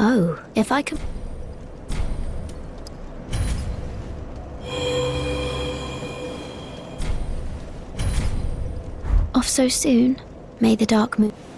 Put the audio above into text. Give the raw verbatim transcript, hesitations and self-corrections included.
Oh, if I could... Off so soon? May the dark moon...